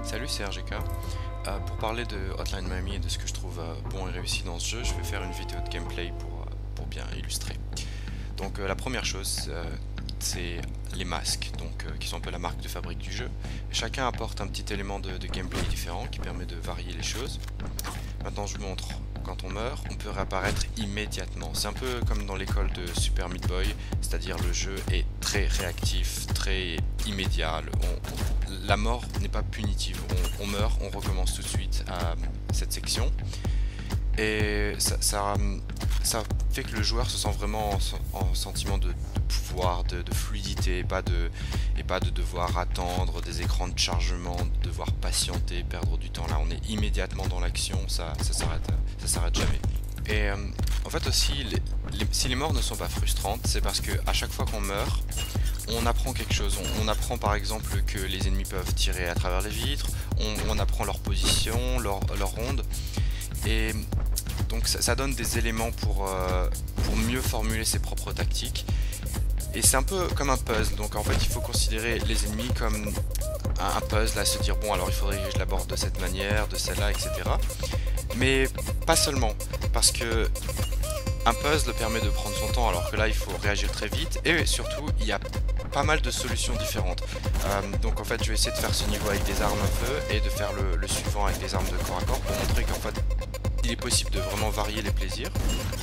Salut, c'est RGK. Pour parler de Hotline Miami et de ce que je trouve bon et réussi dans ce jeu, je vais faire une vidéo de gameplay pour bien illustrer. Donc la première chose, c'est les masques, qui sont un peu la marque de fabrique du jeu. Chacun apporte un petit élément de gameplay différent qui permet de varier les choses. Maintenant je vous montre, quand on meurt, on peut réapparaître immédiatement. C'est un peu comme dans l'école de Super Meat Boy, c'est-à-dire le jeu est très réactif, très immédiat. La mort n'est pas punitive, on meurt, on recommence tout de suite à cette section. Et ça fait que le joueur se sent vraiment en sentiment de pouvoir, de fluidité, et pas de devoir attendre des écrans de chargement, de devoir patienter, perdre du temps. Là on est immédiatement dans l'action, ça s'arrête jamais. Et en fait aussi, si les morts ne sont pas frustrantes, c'est parce que à chaque fois qu'on meurt, on apprend quelque chose. On apprend par exemple que les ennemis peuvent tirer à travers les vitres, on apprend leur position, leur ronde, et donc ça donne des éléments pour mieux formuler ses propres tactiques. Et c'est un peu comme un puzzle, donc en fait il faut considérer les ennemis comme un puzzle, à se dire bon alors il faudrait que je l'aborde de cette manière, de celle-là, etc. Mais pas seulement, parce que un puzzle permet de prendre son temps alors que là il faut réagir très vite, et surtout il y a pas mal de solutions différentes. Donc en fait je vais essayer de faire ce niveau avec des armes un peu et de faire le suivant avec des armes de corps à corps pour montrer qu'en fait il est possible de vraiment varier les plaisirs.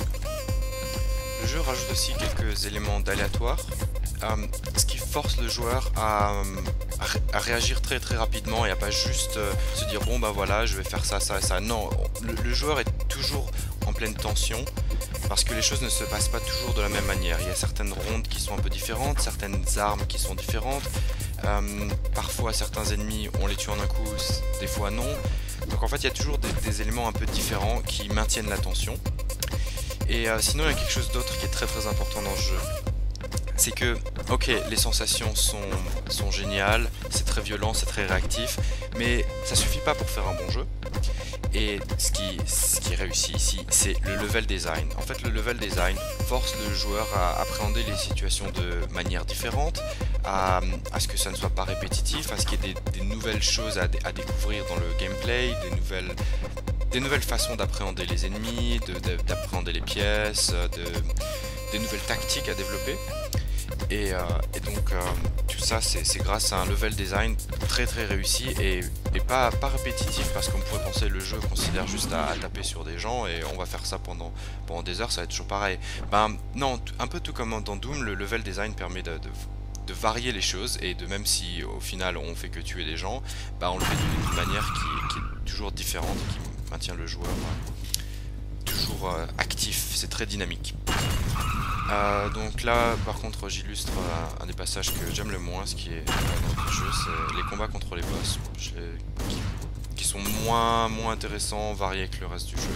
Le jeu rajoute aussi quelques éléments d'aléatoire, ce qui force le joueur à réagir très rapidement et à pas juste se dire bon bah voilà je vais faire ça, ça et ça. Non, le joueur est toujours en pleine tension parce que les choses ne se passent pas toujours de la même manière. Il y a certaines rondes qui sont un peu différentes, certaines armes qui sont différentes, parfois certains ennemis on les tue en un coup, des fois non. Donc en fait il y a toujours des éléments un peu différents qui maintiennent la tension. Et sinon il y a quelque chose d'autre qui est très important dans ce jeu. C'est que, ok, les sensations sont géniales, c'est très violent, c'est très réactif, mais ça suffit pas pour faire un bon jeu. Et ce qui réussit ici, c'est le level design. En fait, le level design force le joueur à appréhender les situations de manière différente, à ce que ça ne soit pas répétitif, à ce qu'il y ait des nouvelles choses à découvrir dans le gameplay, des nouvelles façons d'appréhender les ennemis, d'appréhender les pièces, des nouvelles tactiques à développer. Et donc tout ça c'est grâce à un level design très réussi et pas répétitif, parce qu'on pourrait penser le jeu considère juste à taper sur des gens et on va faire ça pendant des heures, ça va être toujours pareil. Ben non, un peu tout comme dans Doom, le level design permet de varier les choses, et de même si au final on fait que tuer des gens, bah on le fait d'une manière qui est toujours différente, qui maintient le joueur toujours actif, c'est très dynamique. Donc là par contre j'illustre un des passages que j'aime le moins, ce qui est dans le jeu, c'est les combats contre les boss, qui sont moins intéressants, variés que le reste du jeu.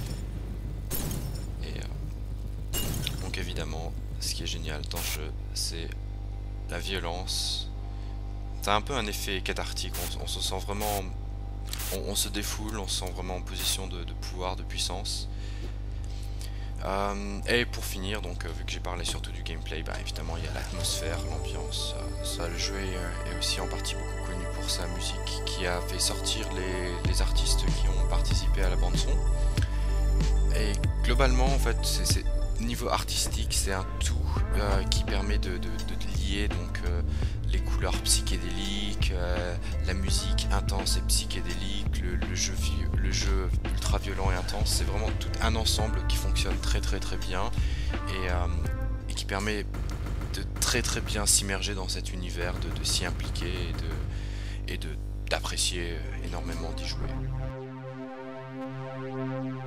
Et donc évidemment ce qui est génial dans le jeu, c'est la violence. Ça a un peu un effet cathartique, on se sent vraiment, on se défoule, on se sent vraiment en position de pouvoir, de puissance. Et pour finir, donc vu que j'ai parlé surtout du gameplay, bah évidemment il y a l'atmosphère, l'ambiance. Ça, le jeu est aussi en partie beaucoup connu pour sa musique, qui a fait sortir les artistes qui ont participé à la bande son. Et globalement en fait niveau artistique c'est un tout qui permet de lier donc les couleurs psychédéliques, la musique intense et psychédélique, le jeu ultra violent et intense. C'est vraiment tout un ensemble qui fonctionne très bien et qui permet de très bien s'immerger dans cet univers, de s'y impliquer et d'apprécier énormément d'y jouer.